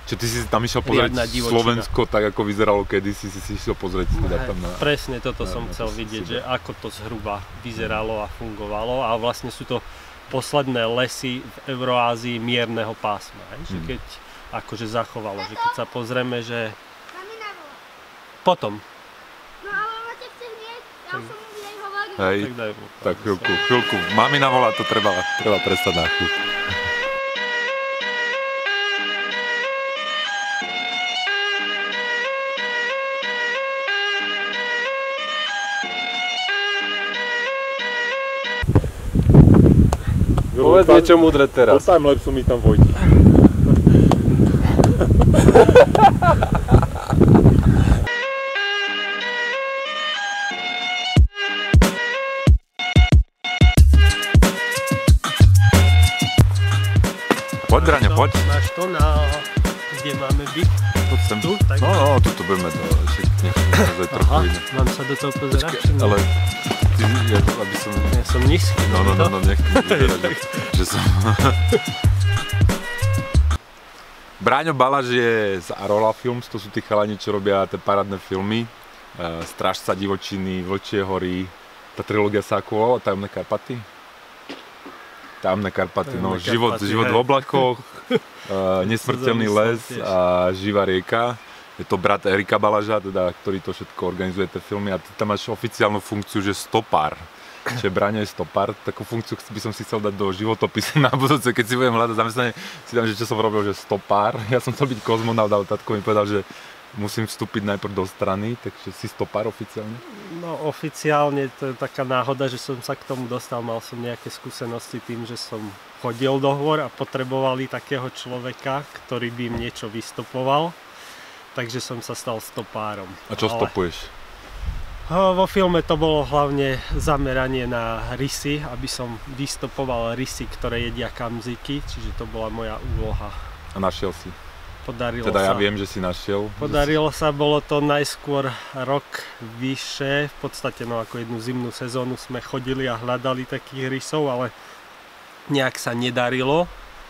Čo ty si tam išiel pozrieť Slovensko, tak ako vyzeralo kedysi, si išiel pozrieť teda tam na... Presne toto som chcel vidieť, že ako to zhruba vyzeralo a fungovalo a vlastne sú to posledné lesy v Euroázii mierneho pásma, že keď akože zachovalo, že keď sa pozrieme, že potom. No ale ona ťa chce hneď, ja som mu jej hovoril. Hej, tak chvíľku. Mamina volá, to treba prestať na chvíľku. Povedz niečo múdre teraz. Po timelapsu mi tam vojde. Poď, Braňo, poď. Máš to na... kde máme byť? Poď sem. Tu? Tak... No, tu budeme to ešte nechať trochu iné. Mám sa do toho pozerať? Ale ty, aby som... Ja som nízky. No, nech vyzerá, že som... Braňo Balaš je z Arola Films, to sú tí chalani, čo robia tie parádne filmy. Strážca divočiny, Vlčie hory, tá trilógia sa ako volala, Tajomné Karpaty? Tajomné Karpaty, no, život v oblakoch, Nesmrteľný les a Živá rieka. Je to brat Erika Balaža, teda, ktorý to všetko organizuje, tie filmy, a ty tam máš oficiálnu funkciu, že stopár. Čiže Braňo je stopár, takú funkciu by som si chcel dať do životopisu na budúce, keď si budem hľadať zamestnanie, si dám, že čo som robil, že stopár. Ja som chcel byť kozmonaut, ale tatko mi povedal, že musím vstúpiť najprv do strany, takže si stopár oficiálne? No oficiálne to je taká náhoda, že som sa k tomu dostal, mal som nejaké skúsenosti tým, že som chodil do hôr a potrebovali takého človeka, ktorý by im niečo vystopoval, takže som sa stal stopárom. A čo stopuješ? Vo filme to bolo hlavne zameranie na rysy, aby som vystopoval rysy, ktoré jedia kamziky, čiže to bola moja úloha. A našiel si? Podarilo teda sa. Ja viem, že si našiel. Podarilo sa, bolo to najskôr rok vyše, v podstate no ako jednu zimnú sezónu sme chodili a hľadali takých rysov, ale nejak sa nedarilo.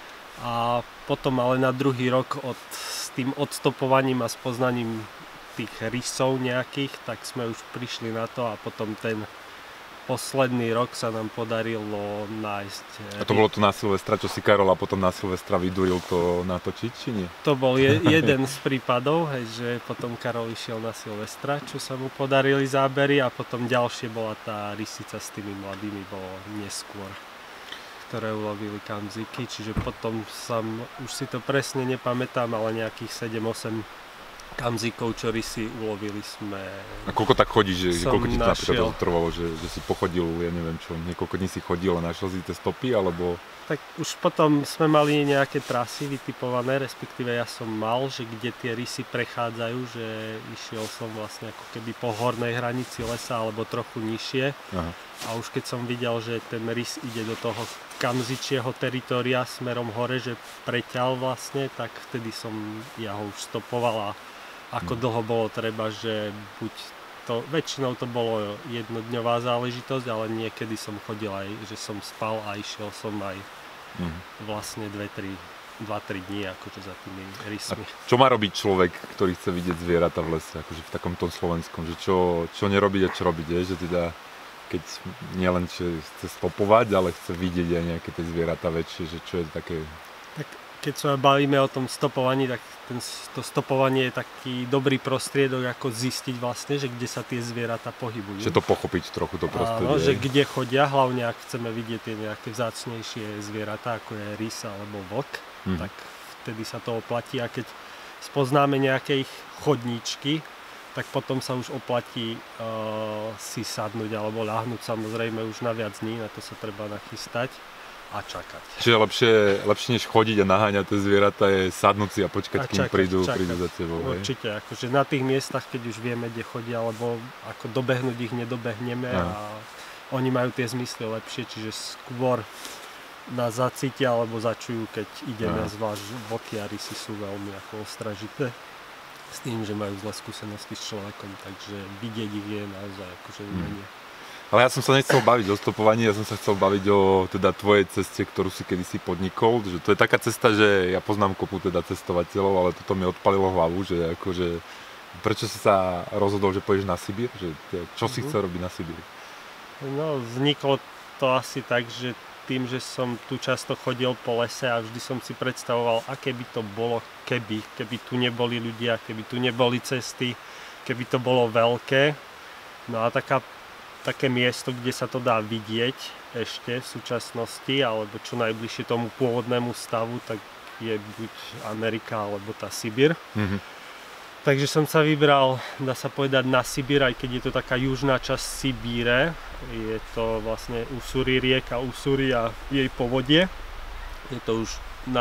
A potom ale na druhý rok s tým odstopovaním a spoznaním tých rysov nejakých, tak sme už prišli na to a potom ten posledný rok sa nám podarilo nájsť. A to bolo to na Silvestra, čo si Karol a potom na Silvestra vyduril to natočiť, či nie? To bol jeden z prípadov, hej, že potom Karol išiel na Silvestra, čo sa mu podarili zábery, a potom ďalšie bola tá rysica s tými mladými, bolo neskôr, ktoré ulovili kamziky, čiže potom už si to presne nepamätám, ale nejakých 7-8 kamzikov, čo rysy ulovili sme. A koľko tak chodíš, že koľko ti to napríklad trvalo, že si pochodil, ja neviem čo, niekoľko dní si chodil a našiel si tie stopy, alebo... Tak už potom sme mali nejaké trasy vytipované, respektíve ja som mal, že kde tie rysy prechádzajú, že išiel som vlastne ako keby po hornej hranici lesa alebo trochu nižšie. Aha. A už keď som videl, že ten rys ide do toho kamzičieho teritória smerom hore, že preťal vlastne, tak vtedy som ja ho už stopoval. A ako dlho bolo treba, že buď to, väčšinou to bolo jednodňová záležitosť, ale niekedy som chodil aj, že som spal a išiel som aj vlastne 2-3 dní akože za tými rysmi. A čo má robiť človek, ktorý chce vidieť zvieratá v lese, akože v takomto slovenskom, že čo nerobiť a čo robiť, je, že teda keď nielen chce stopovať, ale chce vidieť aj nejaké tie zvieratá väčšie, že čo je také... Tak keď sa bavíme o tom stopovaní, tak to stopovanie je taký dobrý prostriedok, ako zistiť vlastne, že kde sa tie zvieratá pohybujú. Že to pochopiť trochu to prostredie. Áno, že kde chodia, hlavne ak chceme vidieť tie nejaké vzácnejšie zvieratá, ako je rys alebo vlk, tak vtedy sa to oplatí. A keď spoznáme nejaké ich chodníčky, tak potom sa už oplatí si sadnúť alebo ľahnúť, samozrejme už na viac dní, na to sa treba nachystať a čakať. Čiže lepšie než chodiť a naháňať tie zvieratá je sadnúť si a počkať, kým prídu za tebou. Určite, akože na tých miestach, keď už vieme, kde chodia, alebo ako dobehnúť ich nedobehneme a oni majú tie zmysly lepšie, čiže skôr nás zacítia alebo začujú, keď ideme, zvlášť vlky a rysy sú veľmi ako ostražité s tým, že majú zlé skúsenosti s človekom, takže vidieť ich je naozaj akože umenie. Ale ja som sa nechcel baviť o stopovaní, ja som sa chcel baviť o teda tvojej ceste, ktorú si kedysi podnikol. Že to je taká cesta, že ja poznám kopu teda cestovateľov, ale toto mi odpalilo hlavu, že akože prečo si sa rozhodol, že pôjdeš na Sibír? Že čo si chcel robiť na Sibíri? No, vzniklo to asi tak, že tým, že som tu často chodil po lese a vždy som si predstavoval, aké by to bolo, keby tu neboli ľudia, keby tu neboli cesty, keby to bolo veľké. No a také miesto, kde sa to dá vidieť ešte v súčasnosti, alebo čo najbližšie tomu pôvodnému stavu, tak je buď Amerika, alebo tá Sibír. Takže som sa vybral, dá sa povedať, na Sibír, aj keď je to taká južná časť Sibíre. Je to vlastne Ussuri, rieka Ussuri a jej povodie. Je to už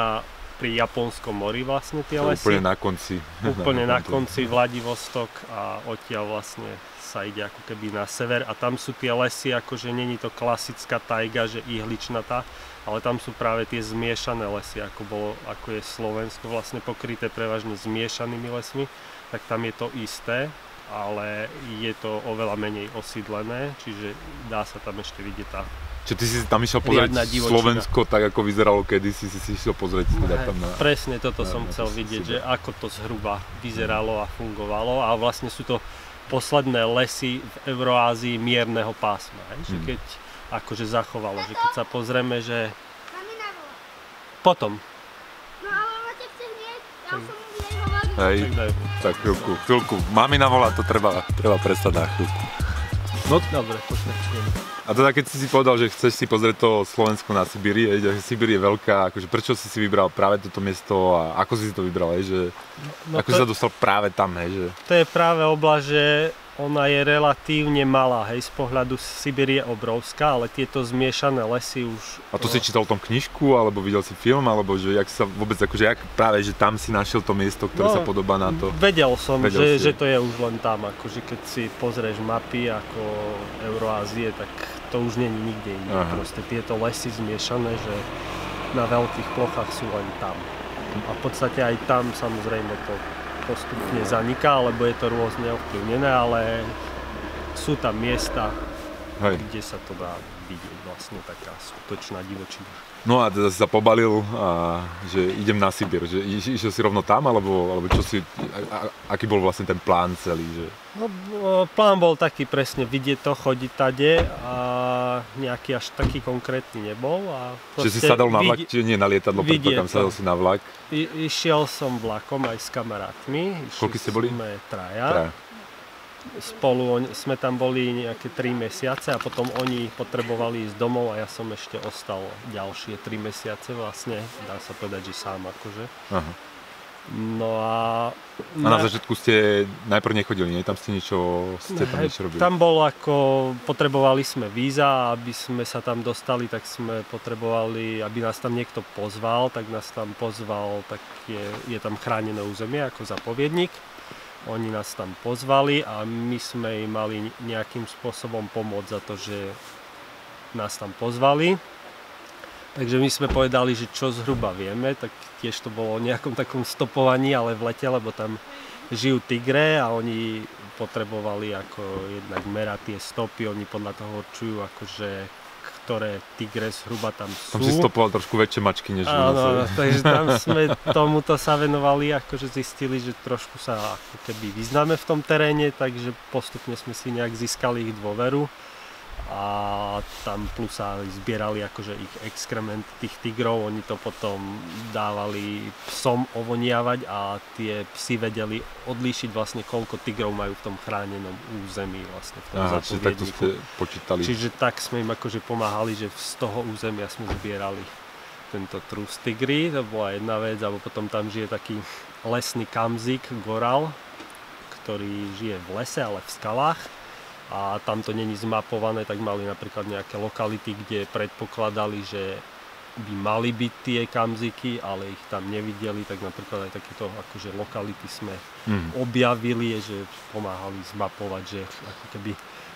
pri Japonskom mori vlastne tie lesy. Úplne na konci. Úplne na konci Vladivostok a odtiaľ vlastne sa ide ako keby na sever a tam sú tie lesy, akože není to klasická tajga, že ihličnatá, ale tam sú práve tie zmiešané lesy, ako je Slovensko vlastne pokryté prevažne zmiešanými lesmi, tak tam je to isté, ale je to oveľa menej osídlené, čiže dá sa tam ešte vidieť tá Čiže ty si tam išiel pozrieť Slovensko tak, ako vyzeralo kedysi, si išiel pozrieť teda tam na... Presne toto som chcel vidieť, že ako to zhruba vyzeralo a fungovalo a vlastne sú to posledné lesy v Euroázii mierneho pásma, že keď akože zachovalo, že keď sa pozrieme, že Mamina volá. potom. No ale ona ťa chce hneď, ja som mu jej hovoril. Hej, tak chvíľku. Mamina volá, to treba prestať na chvíľku. No dobre, pokračujem. A teda keď si povedal, že chceš si pozrieť to Slovensko na Sibíri, že Sibír je veľká, akože prečo si vybral práve toto miesto a ako si to vybral, že ako si sa dostal práve tam, že... To je práve oblasť, že ona je relatívne malá, z pohľadu Sibír je obrovská, ale tieto zmiešané lesy už... A to si čítal o tom knižku, alebo videl si film, alebo že jak sa vôbec, akože jak práve, že tam si našiel to miesto, ktoré sa podobá na to? Vedel som, že to je už len tam, akože keď si pozrieš mapy ako Euroázie, tak to už nie je nikde inde. Proste tieto lesy zmiešané, že na veľkých plochách sú len tam. A v podstate aj tam samozrejme to postupne zaniká, lebo je to rôzne ovplyvnené, ale sú tam miesta, kde sa to dá vidieť, vlastne taká skutočná divočina. No a teda si sa pobalil, že idem na Sibír, že išiel si rovno tam, alebo čo si, aký bol vlastne ten plán celý? Že... No, plán bol taký presne, vidieť to, chodiť tade a nejaký až taký konkrétny nebol. A čiže si sadal na vlak, čiže nie na lietadlo, predpokladám, sadal si na vlak? Išiel som vlakom aj s kamarátmi. Koľko ste boli? Sme traja. Spolu sme tam boli nejaké 3 mesiace a potom oni potrebovali ísť domov a ja som ešte ostal ďalšie 3 mesiace vlastne, dá sa povedať, že sám akože. Aha. No a na začiatku ste najprv nechodili, nie? Tam ste tam niečo robili? Tam bolo potrebovali sme víza, aby sme sa tam dostali, tak sme potrebovali, aby nás tam niekto pozval, tak nás tam pozval, tak je tam chránené územie ako zapoviednik. Oni nás tam pozvali a my sme im mali nejakým spôsobom pomôcť za to, že nás tam pozvali. Takže my sme povedali, že čo zhruba vieme, tak tiež to bolo o nejakom takom stopovaní, ale v lete, lebo tam žijú tigre a oni potrebovali ako jednak merať tie stopy, oni podľa toho určujú akože ktoré tigre zhruba tam sú. Tam si stopoval trošku väčšie mačky než u nás. Áno, takže tam sme tomuto sa venovali, akože zistili, že trošku sa ako keby vyznáme v tom teréne, takže postupne sme si nejak získali ich dôveru a tam plus sa zbierali akože ich exkrement tých tigrov, oni to potom dávali psom ovoniavať a tie psi vedeli odlíšiť vlastne koľko tigrov majú v tom chránenom území vlastne v tom zapoviedniku. Čiže takto ste počítali. Čiže tak sme im akože pomáhali, že z toho územia sme zbierali tento trus tigry, to bola jedna vec, alebo potom tam žije taký lesný kamzik, goral, ktorý žije v lese, ale v skalách. A tam to není zmapované, tak mali napríklad nejaké lokality, kde predpokladali, že by mali byť tie kamziky, ale ich tam nevideli, tak napríklad aj takéto akože lokality sme objavili, že pomáhali zmapovať, že ako keby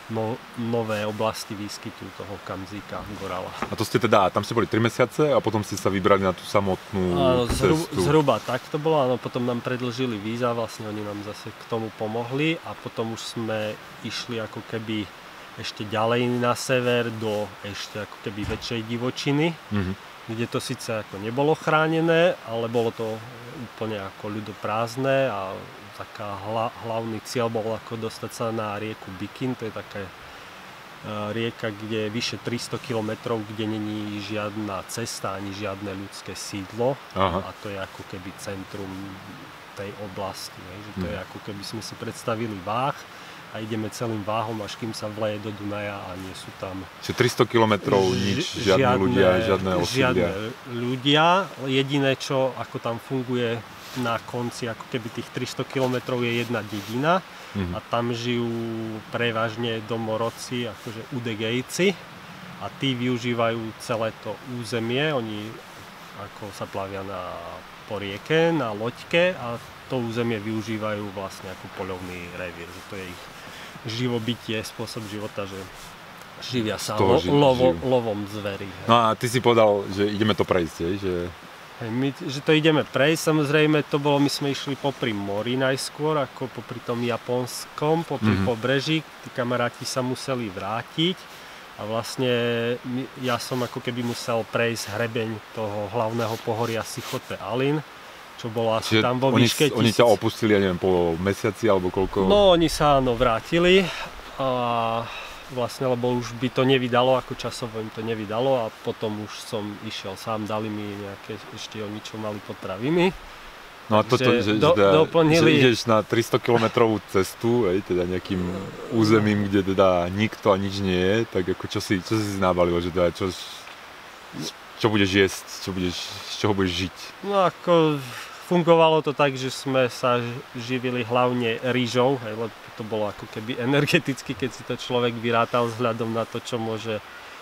nové oblasti výskytu toho kamzika, gorala. A to ste teda, tam ste boli 3 mesiace a potom ste sa vybrali na tú samotnú cestu? Zhruba tak to bolo, áno, potom nám predĺžili víza, vlastne oni nám zase k tomu pomohli a potom už sme išli ako keby ešte ďalej na sever do ešte ako keby väčšej divočiny, kde to síce ako nebolo chránené, ale bolo to úplne ako ľudoprázdne a taká hlavný cieľ bol ako dostať sa na rieku Bikin, to je taká rieka, kde je vyše 300 km, kde není žiadna cesta ani žiadne ľudské sídlo. A to je ako keby centrum tej oblasti, že to je ako keby sme si predstavili váh a ideme celým váhom, až kým sa vleje do Dunaja a nie sú tam... Čiže 300 kilometrov nič, žiadne ľudia, žiadne osídlia. Žiadne ľudia, jediné čo, ako tam funguje na konci, ako keby tých 300 kilometrov je jedna dedina a tam žijú prevažne domorodci, akože udegejci a tí využívajú celé to územie, oni ako sa plavia po rieke, na loďke a to územie využívajú vlastne ako poľovný revír, že to je ich živobytie, spôsob života, že živia sa lovom zverí. No a ty si povedal, že ideme to prejsť, že to ideme prejsť, samozrejme to bolo, my sme išli popri mori najskôr, ako popri tom japonskom, popri pobreží, tí kamaráti sa museli vrátiť a vlastne ja som ako keby musel prejsť hrebeň toho hlavného pohoria Sichote Alin, čo bolo asi tam vo výške 1000. Oni ťa opustili, ja neviem, po mesiaci alebo koľko? No, oni sa vrátili a vlastne, lebo už by to nevydalo, ako časovo im to nevydalo a potom už som išiel sám, dali mi nejaké, ešte oni čo mali potraviny. No a toto, že ideš na 300 kilometrovú cestu, teda nejakým územím, kde teda nikto a nič nie je, tak ako čo si nábalil, že teda čo budeš jesť, z čoho budeš žiť? No ako fungovalo to tak, že sme sa živili hlavne rýžou, lebo to bolo ako keby energeticky, keď si to človek vyrátal vzhľadom na to, čo môže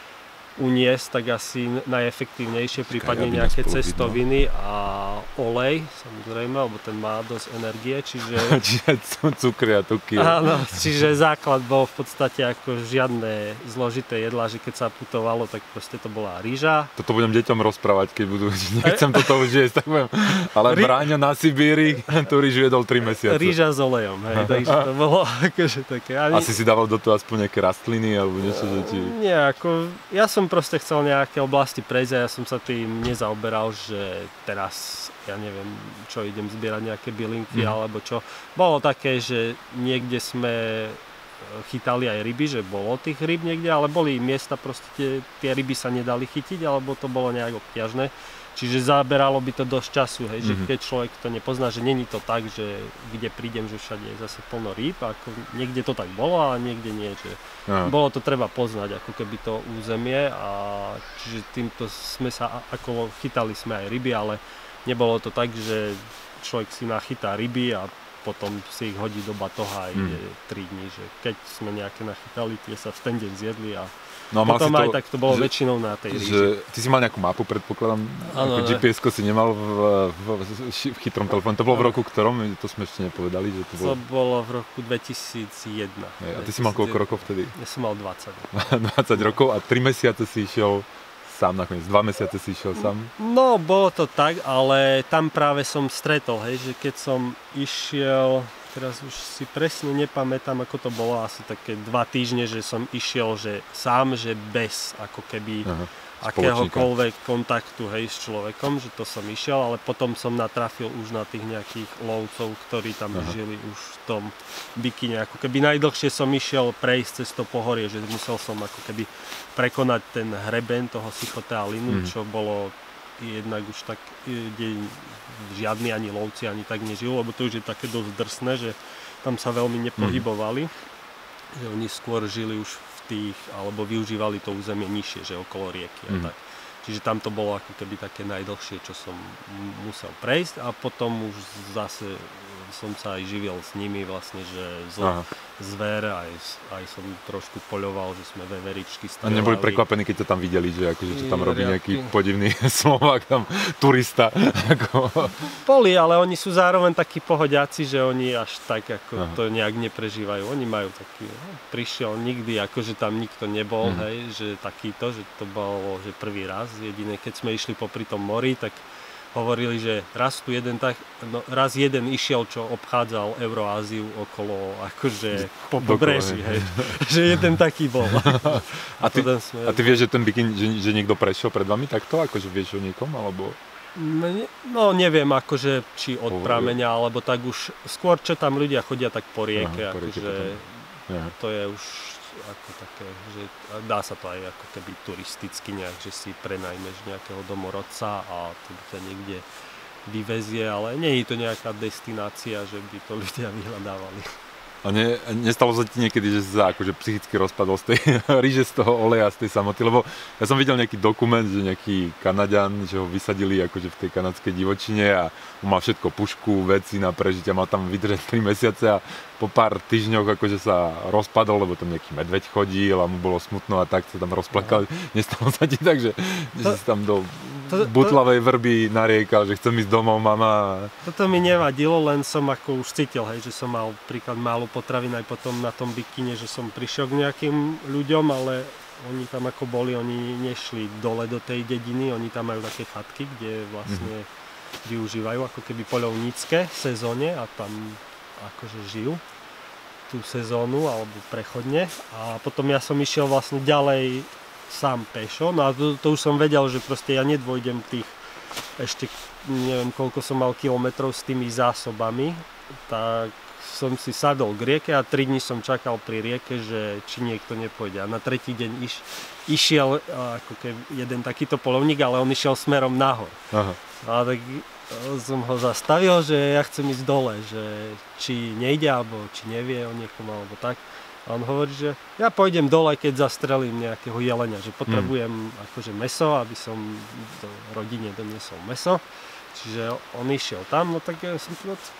uniesť, tak asi najefektívnejšie, prípadne nejaké cestoviny a olej, samozrejme, lebo ten má dosť energie, čiže cukry a tuky. Áno, čiže základ bol v podstate ako žiadne zložité jedlá, že keď sa putovalo, tak proste to bola rýža. Toto budem deťom rozprávať, keď budú, nechcem toto už jesť, tak budem, ale Bráňo na Sibíri, tú rýžu jedol 3 mesiace. Rýža s olejom, takže to bolo akože také. Asi si dával do toho aspoň nejaké rastliny alebo niečo, že ti... Nie, ako, ja som proste chcel nejaké oblasti prejsť a ja som sa tým nezaoberal, že teraz, ja neviem, čo idem zbierať nejaké bylinky alebo čo. Bolo také, že niekde sme chytali aj ryby, že bolo tých ryb niekde, ale boli miesta, proste tie ryby sa nedali chytiť, alebo to bolo nejak obťažné. Čiže zaberalo by to dosť času, hej, že keď človek to nepozná, že není to tak, že kde prídem, že všade je zase plno rýb, ako niekde to tak bolo, ale niekde nie, že bolo to treba poznať, ako keby to územie a čiže týmto sme sa, ako chytali sme aj ryby, ale nebolo to tak, že človek si nachytá ryby a potom si ich hodí do batoha a ide 3 dní, že keď sme nejaké nachytali, tie sa v ten deň zjedli a no, potom aj tak to bolo väčšinou na tej ríži. Ty si mal nejakú mapu, predpokladám, ako GPS-ko si nemal v chytrom telefóne. To bolo v roku ktorom? To sme ešte nepovedali. Že to bolo v roku 2001. A ty si mal koľko rokov vtedy? Ja som mal 20. 20 rokov a 3 mesiace si išiel sám nakoniec. 2 mesiace si išiel sám? No, bolo to tak, ale tam práve som stretol, hej, že keď som išiel... Teraz už si presne nepamätám, ako to bolo, asi také 2 týždne, že som išiel že sám, že bez ako keby akéhokoľvek kontaktu, hej, s človekom, že to som išiel, ale potom som natrafil už na tých nejakých lovcov, ktorí tam žili už v tom Bikine. Ako keby najdlhšie som išiel prejsť cez to pohorie, že musel som ako keby prekonať ten hreben toho Sichote Alinu, čo bolo jednak už tak, kde žiadni ani lovci ani tak nežijú, lebo to už je také dosť drsné, že tam sa veľmi nepohybovali, že oni skôr žili už v tých, alebo využívali to územie nižšie, že okolo rieky a tak. Čiže tam to bolo ako keby také najdlhšie, čo som musel prejsť a potom už zase som sa aj živil s nimi vlastne, že zver, aj som trošku poľoval, že sme veveričky strieľali. A neboli prekvapení, keď to tam videli, že akože to tam robí nejaký podivný Slovák, tam turista. Boli, ale oni sú zároveň takí pohodiaci, že oni až tak ako to nejak neprežívajú. Oni majú taký, prišiel nikdy, akože tam nikto nebol, hej, že takýto, že to bolo že prvý raz. Jediné, keď sme išli popri tom mori, tak hovorili, že raz jeden išiel, čo obchádzal Euroáziu okolo akože po pobreží, hej. Že jeden taký bol. A ty vieš, že ten bikini, že niekto prešiel pred vami takto? Akože vieš o niekom, alebo... No neviem, akože či od prameňa, alebo tak už skôr, čo tam ľudia chodia tak po rieke, akože to je už ako také, že dá sa to aj ako keby turisticky nejak, že si prenajmeš nejakého domorodca a to ťa niekde vyvezie, ale nie je to nejaká destinácia, že by to ľudia vyhľadávali. A nestalo sa ti niekedy, že sa akože psychicky rozpadol z tej ryže, z toho oleja, z tej samoty? Lebo ja som videl nejaký dokument, že nejaký Kanaďan, že ho vysadili akože v tej kanadskej divočine a on mal všetko, pušku, veci na prežitie, mal tam vydržať 3 mesiace a po pár týždňoch akože sa rozpadol, lebo tam nejaký medveď chodil a mu bolo smutno a tak sa tam rozplakal. Nestalo sa ti tak, že si tam do butlavej vrby nariekal, že chcem ísť domov, mama? Toto mi nevadilo, len som ako už cítil, hej, že som mal príklad málo potravín aj potom na tom bikine, že som prišiel k nejakým ľuďom, ale oni tam ako boli, oni nešli dole do tej dediny, oni tam majú také chatky, kde vlastne využívajú ako keby poľovnícke sezóne a tam akože žijú tú sezónu alebo prechodne a potom ja som išiel vlastne ďalej sám pešo, no a to už som vedel, že proste ja nedvojdem tých ešte neviem koľko som mal kilometrov s tými zásobami, tak som si sadol k rieke a 3 dní som čakal pri rieke, že či niekto nepôjde a na tretí deň išiel ako keby jeden takýto poľovník, ale on išiel smerom nahor. Aha. A tak som ho zastavil, že ja chcem ísť dole, že či nejde, alebo či nevie o niekom, alebo tak. A on hovorí, že ja pôjdem dole, keď zastrelím nejakého jelenia, že potrebujem akože mäso, aby som do rodine doniesol mäso. Čiže on išiel tam, no tak ja som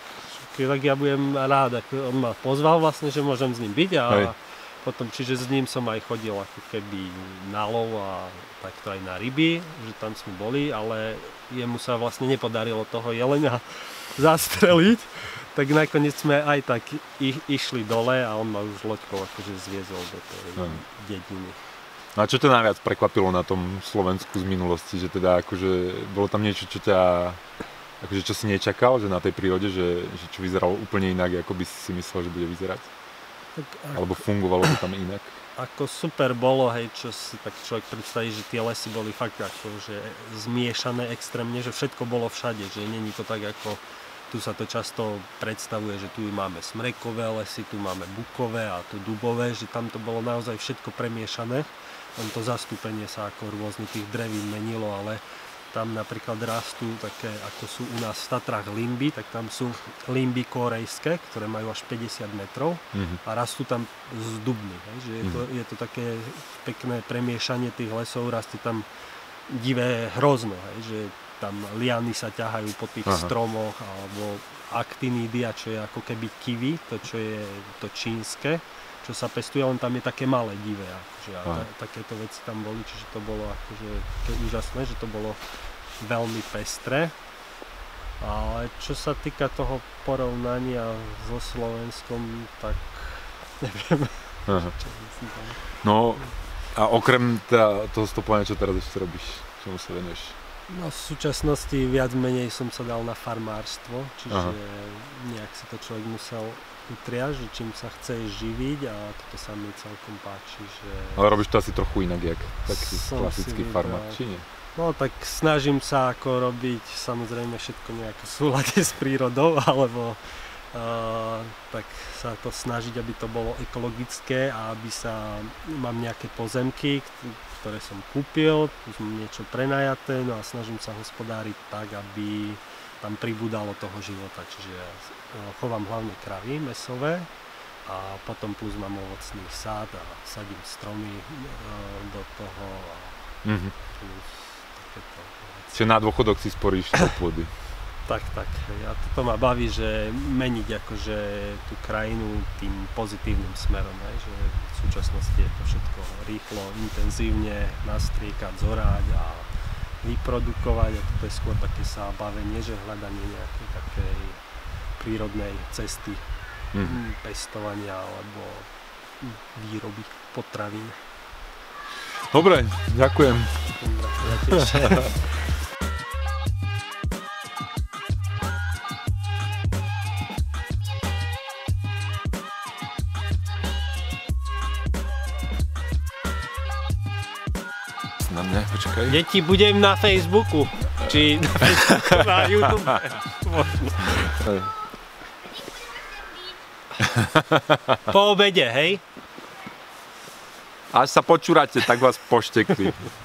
tak ja budem rád, on ma pozval vlastne, že môžem s ním byť a potom, čiže s ním som aj chodil ako keby na lov a takto aj na ryby, že tam sme boli, ale jemu sa vlastne nepodarilo toho jelenia zastreliť, tak nakoniec sme aj tak išli dole a on ma už loďkou akože zviezol do tej dediny. No a čo ťa najviac prekvapilo na tom Slovensku z minulosti, že teda akože bolo tam niečo, čo ťa akože čo si nečakal, že na tej prírode, že čo vyzeralo úplne inak, ako by si myslel, že bude vyzerať? Tak, alebo fungovalo to tam inak? Ako super bolo, hej, čo si tak človek predstaví, že tie lesy boli fakt akože zmiešané extrémne, že všetko bolo všade, že není to tak ako tu sa to často predstavuje, že tu máme smrekové lesy, tu máme bukové a tu dubové, že tam to bolo naozaj všetko premiešané, len to zastúpenie sa ako rôzne tých drevín menilo, ale tam napríklad rastú také, ako sú u nás v Tatrách limby, tak tam sú limby korejské, ktoré majú až 50 metrov a rastú tam z dubny. Že je to také pekné premiešanie tých lesov, rastie tam divé hrozno, že tam liany sa ťahajú po tých stromoch, alebo actinidia, čo je ako keby kiwi, to čo je to čínske, čo sa pestuje, len tam je také malé divé. Akože, a takéto veci tam boli, čiže to bolo akože úžasné, že to bolo veľmi pestré. Ale čo sa týka toho porovnania so Slovenskom, tak neviem. Čo myslím tam. No a okrem toho stopovania, čo teraz ešte robíš? Čomu sa venuješ? No v súčasnosti viac menej som sa dal na farmárstvo, čiže nejak si to človek musel utriať, že čím sa chce živiť a toto sa mi celkom páči, že... Ale robíš to asi trochu inak, jak taký klasický farmár, či nie? No tak snažím sa ako robiť samozrejme všetko nejako v súlade s prírodou, alebo tak sa to snažiť, aby to bolo ekologické a aby mám nejaké pozemky, ktoré som kúpil, už mám niečo prenajaté, no a snažím sa hospodáriť tak, aby tam pribúdalo toho života, čiže ja chovám hlavne kravy mäsové a potom plus mám ovocný sád a sadím stromy do toho a plus takéto veci. Čiže na dôchodok si sporíš do pôdy. Tak. A toto ma baví, že meniť akože tú krajinu tým pozitívnym smerom, že v súčasnosti je to všetko rýchlo, intenzívne nastriekať, zorať a vyprodukovať a toto je skôr také zábavenie, že hľadanie nejakej takej prírodnej cesty pestovania alebo výroby potravín. Dobre, ďakujem. Ja tiež. na mňa, počkaj. Deti, budem na Facebooku. Či na Facebooku, na YouTube. Možno. Po obede, hej? Až sa počúrate, tak vás poštekli.